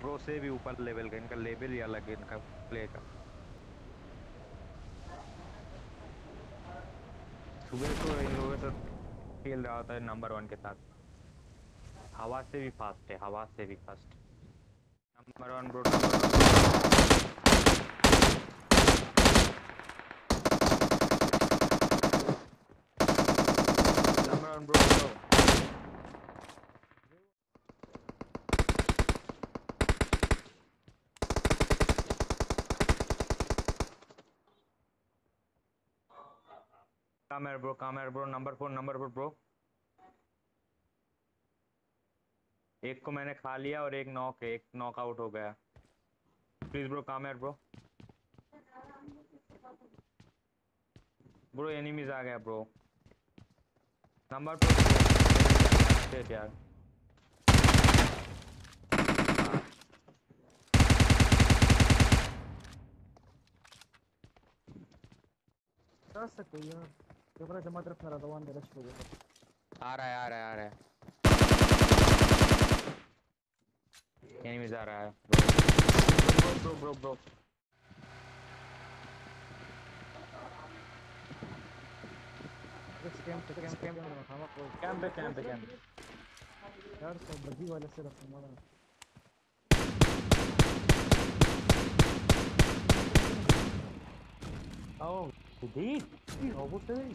Pro से भी ऊपर लेवल का, इनका लेवल ही अलग है इनका प्ले का। सुबह को इन लोगों से खेल रहा होता है नंबर 1 के साथ। हवा से भी फास्ट है, हवा से भी fast. Number 1 bro, number 1 bro. कामेर ब्रो, नंबर 4 ब्रो। एक को मैंने खा लिया और एक नॉक है, एक नॉक आउट हो गया। प्लीज ब्रो, कामेर ब्रो। ब्रो एनिमीज आ गया ब्रो। नंबर 4 यार। कर सकते हो यार, कैमरा जमा तरफ ना रहा अंदर रश हो गया। आ रहा है एनिमीज आ रहा है ब्रो। कैंप पे यार सब बगी वाले से रखना मारा। आओ देख অবশ্যই।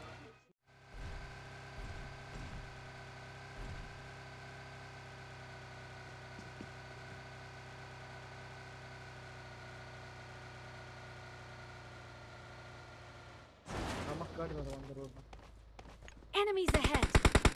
Enemies ahead!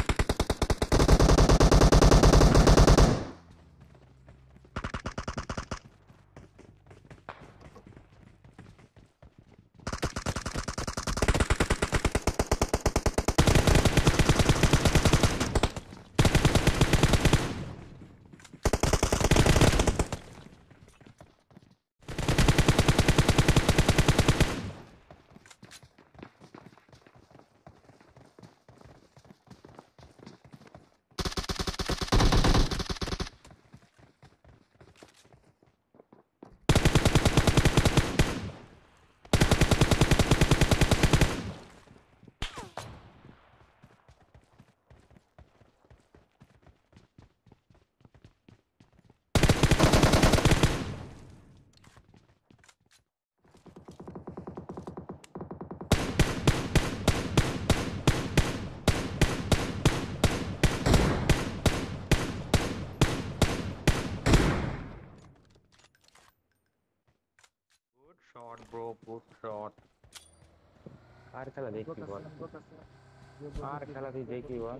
Shot bro, good shot. कार খেলা দেখি বল, কার খেলা তুই দেখি বল।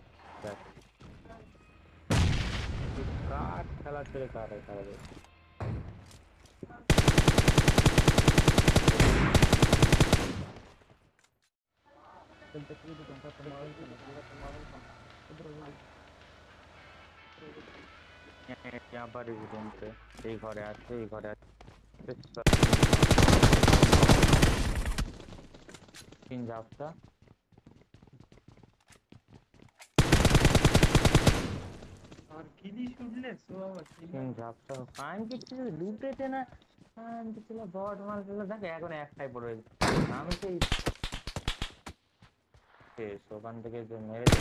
কার খেলা ছেড়ে কার খেলা দেখ। यहाँ पर इस रूम पे এই ঘরে আছে, এই ঘরে আছে। তিন ঝাপটা और किली छुड़ले सो তিন ঝাপটা ফাইন কিছু লুটেছে না। ফাইন কিছু বট মাল ছিল, দেখ এখন একটাই পড়ে আমি সেই শেষ ওখান থেকে যে মেরেছে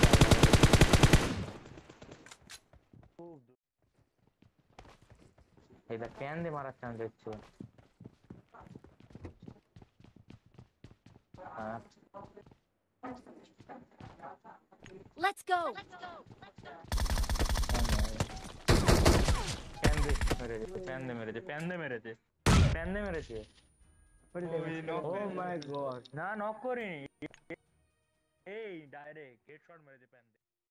এটা ক্যান দিয়ে মারার চান্স দেখছো। হ্যাঁ Let's go! প্যান দিয়ে মেরেছে। ও মাই গড, না নক করিনি, এই ডাইরেক্ট হেডশট মেরেছে প্যান দিয়ে।